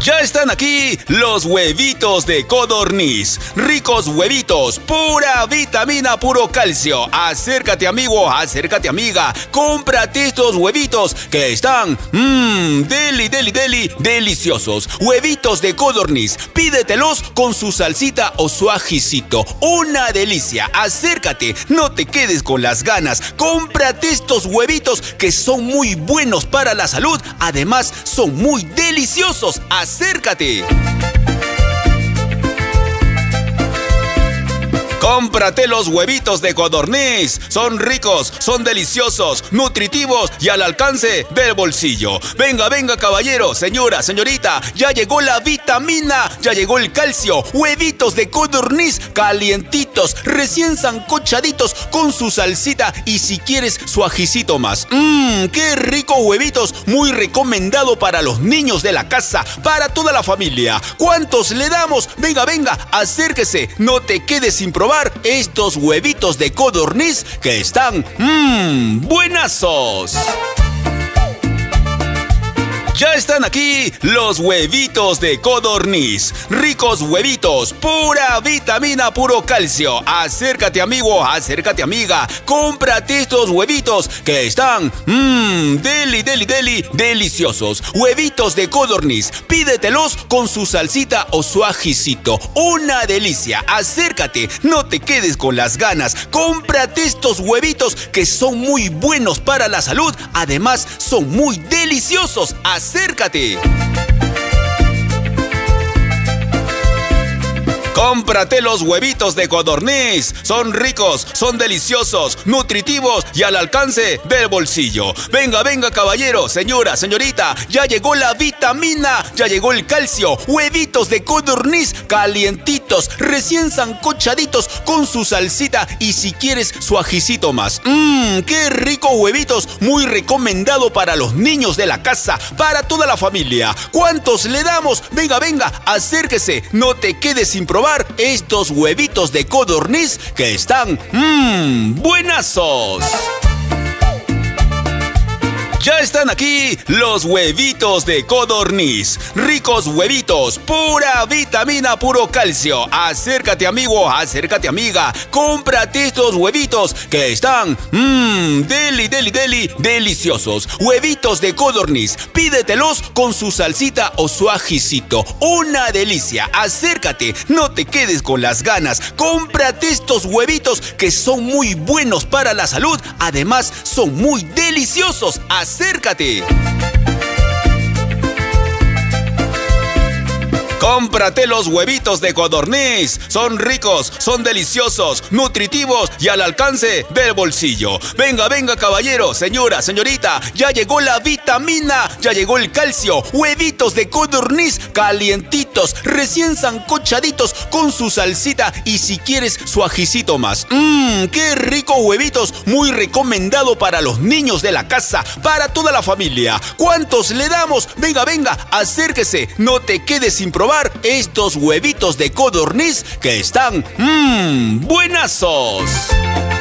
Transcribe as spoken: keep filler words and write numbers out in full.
Ya están aquí los huevitos de codorniz. Ricos huevitos, pura vitamina, puro calcio. Acércate, amigo, acércate, amiga. Cómprate estos huevitos que están, mmm, deli, deli, deli, deliciosos. Huevitos de codorniz. Pídetelos con su salsita o su ajicito. Una delicia. Acércate, no te quedes con las ganas. Cómprate estos huevitos que son muy buenos para la salud. Además, son muy deliciosos. Acércate. Cómprate los huevitos de codorniz. Son ricos, son deliciosos, nutritivos y al alcance del bolsillo. Venga, venga, caballero, señora, señorita. Ya llegó la vitamina, ya llegó el calcio. Huevitos de codorniz calientitos, recién sancochaditos con su salsita y si quieres su ajicito más. Mmm, qué rico huevitos. Muy recomendado para los niños de la casa, para toda la familia. ¿Cuántos le damos? Venga, venga, acérquese. No te quedes sin probar estos huevitos de codorniz que están mmm, buenazos. Ya están aquí los huevitos de codorniz. Ricos huevitos, pura vitamina, puro calcio. Acércate, amigo, acércate, amiga. Cómprate estos huevitos que están, mmm, deli, deli, deli, deliciosos. Huevitos de codorniz. Pídetelos con su salsita o su ajicito. Una delicia. Acércate, no te quedes con las ganas. Cómprate estos huevitos que son muy buenos para la salud. Además, son muy deliciosos. Acércate. Cómprate los huevitos de codorniz. Son ricos, son deliciosos, nutritivos y al alcance del bolsillo. Venga, venga, caballero, señora, señorita. Ya llegó la vitamina, ya llegó el calcio. Huevitos de codorniz calientitos, recién sancochaditos con su salsita y si quieres su ajicito más. Mmm, qué rico huevitos. Muy recomendado para los niños de la casa, para toda la familia. ¿Cuántos le damos? Venga, venga, acérquese. No te quedes sin probar estos huevitos de codorniz que están mmm, buenazos. Ya están aquí los huevitos de codorniz. Ricos huevitos, pura vitamina, puro calcio. Acércate, amigo, acércate, amiga. Cómprate estos huevitos que están, mmm, deli, deli, deli, deliciosos. Huevitos de codorniz. Pídetelos con su salsita o su ajicito. Una delicia. Acércate, no te quedes con las ganas. Cómprate estos huevitos que son muy buenos para la salud. Además, son muy deliciosos. Acércate. Cómprate los huevitos de codorniz. Son ricos, son deliciosos, nutritivos y al alcance del bolsillo. Venga, venga, caballero, señora, señorita. Ya llegó la vitamina, ya llegó el calcio. Huevitos de codorniz calientitos, recién sancochaditos con su salsita y si quieres su ajicito más. Mmm, qué rico huevitos. Muy recomendado para los niños de la casa, para toda la familia. ¿Cuántos le damos? Venga, venga, acérquese. No te quedes sin probar estos huevitos de codorniz que están mmm, buenazos.